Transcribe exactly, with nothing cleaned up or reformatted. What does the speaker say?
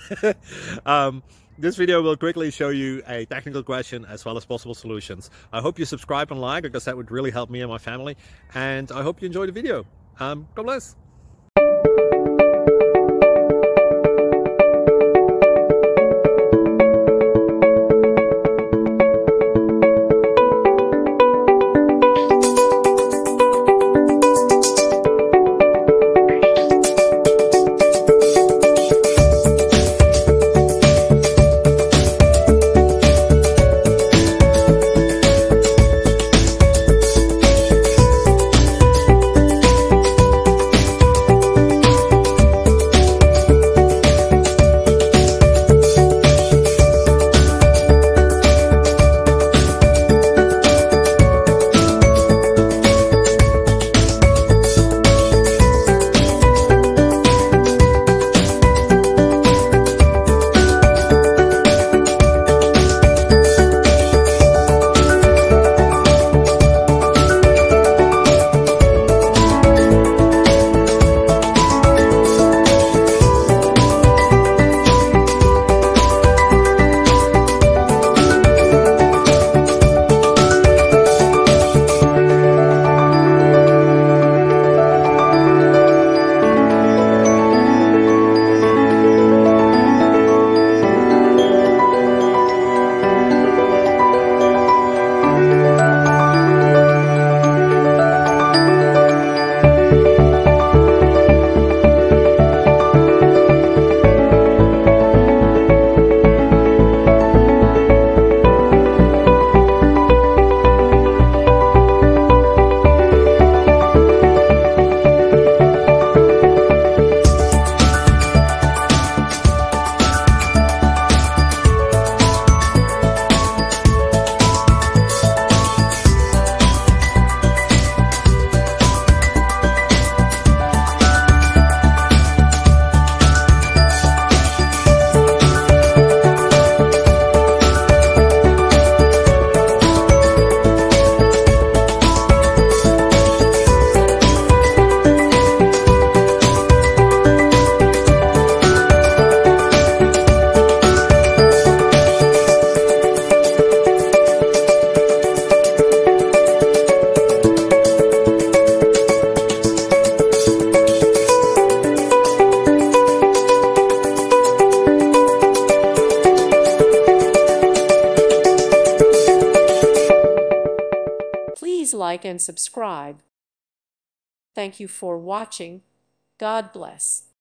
um, this video will quickly show you a technical question as well as possible solutions. I hope you subscribe and like, because that would really help me and my family. And I hope you enjoy the video. Um, God bless. Please like and subscribe. Thank you for watching. God bless.